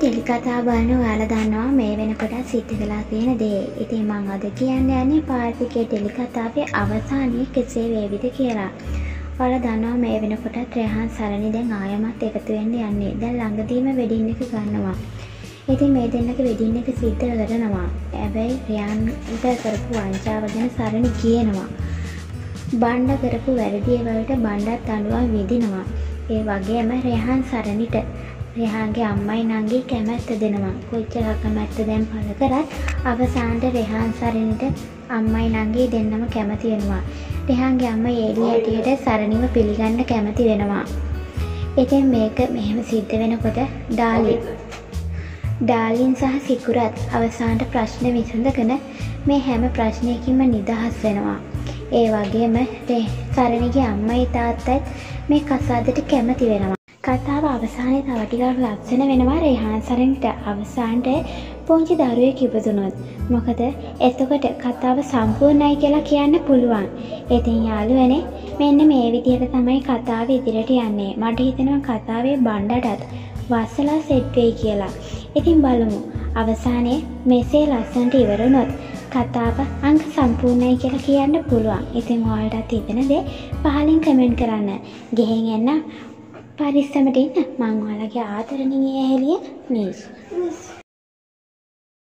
ටෙලිකතා බලන ඔයාලා දන්නවා මේ වෙනකොට සිද්ධ වෙලා තියෙන දේ. ඉතින් මම අද කියන්න යන්නේ පාර්ථිකේ ටෙලිකතාවේ අවසානයේ කෙසේ වේවිද කියලා. ඔයාලා දන්නවා මේ වෙනකොට රෙහාන් සරණි දැන් ආයමත් එකතු වෙන්න යන්නේ. දැන් ළඟදීම වෙඩින් එක ගන්නවා. ඉතින් මේ දෙන්නගේ වෙඩින් එක සිද්ධ කරනවා. හැබැයි රෙහාන්ට කරපු වංචාව ගැන සරණි කියනවා. බණ්ඩ කරපු වැරදි වලට බණ්ඩත් අඬුවා විඳිනවා. ඒ වගේම රෙහාන් සරණිට රෙහාන්ගේ අම්මයි නංගි කැමැත්ත දෙනවා. කොච්චර කැමැත්ත දැන් පළ කරත් අවසානට රෙහාන් සරණිට අම්මයි නංගි දෙන්නම කැමති වෙනවා. රෙහාන්ගේ අම්මා ඒඩි හැටියට සරණිව පිළිගන්න කැමති වෙනවා. ඉතින් මේක මෙහෙම සිද්ධ වෙනකොට ඩාලින් සහ සිකුරත් අවසානට ප්‍රශ්න විසඳගෙන මේ හැම ප්‍රශ්නයකින්ම නිදහස් වෙනවා. ඒ වගේම සරණිගේ අම්මයි තාත්තත් මේ කසාදට කැමති වෙනවා. කතාව අවසානයේ තව ටිකක් ලස්සන වෙනවා රෙහාන් සරණිට අවසානට පුංචි දරුවෙක් ඉපදුනොත්. මොකද එතකොට කතාව සම්පූර්ණයි කියලා කියන්න පුළුවන්. ඉතින් යාළුවනේ මෙන්න මේ විදිහට තමයි කතාව ඉදිරියට යන්නේ. මට හිතෙනවා කතාවේ බණ්ඩටත් වස්සලා සෙට් වෙයි කියලා. ඉතින් බලමු අවසානයේ මෙසේ ලස්සනට ඉවරුනොත් කතාව අංක සම්පූර්ණයි කියලා කියන්න පුළුවන්. ඉතින් ඔයාලටත් හිතෙන දේ පහලින් කමෙන්ට් කරන්න. ගෙහෙන් එන්න පරිස්සමට ඉන්න. මං ඔයාලගේ ආදරණීය හෙළිය මිස්.